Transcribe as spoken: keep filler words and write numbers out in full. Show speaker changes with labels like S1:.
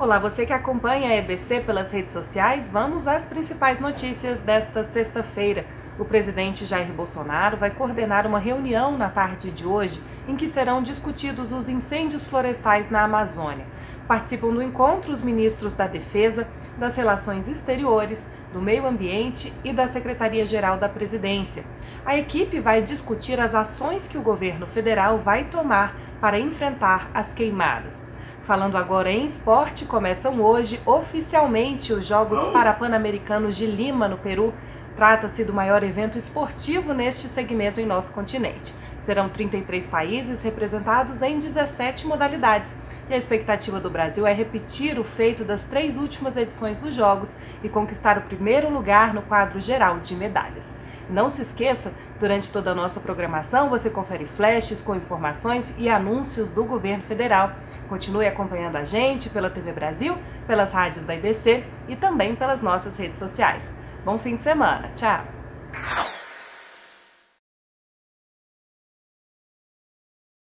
S1: Olá, você que acompanha a E B C pelas redes sociais, vamos às principais notícias desta sexta-feira. O presidente Jair Bolsonaro vai coordenar uma reunião na tarde de hoje em que serão discutidos os incêndios florestais na Amazônia. Participam do encontro os ministros da Defesa, das Relações Exteriores, do Meio Ambiente e da Secretaria-Geral da Presidência. A equipe vai discutir as ações que o governo federal vai tomar para enfrentar as queimadas. Falando agora em esporte, começam hoje oficialmente os Jogos Parapan-Americanos de Lima, no Peru. Trata-se do maior evento esportivo neste segmento em nosso continente. Serão trinta e três países representados em dezessete modalidades. E a expectativa do Brasil é repetir o feito das três últimas edições dos Jogos e conquistar o primeiro lugar no quadro geral de medalhas. Não se esqueça, durante toda a nossa programação você confere flashes com informações e anúncios do governo federal. Continue acompanhando a gente pela T V Brasil, pelas rádios da I B C e também pelas nossas redes sociais. Bom fim de semana, tchau!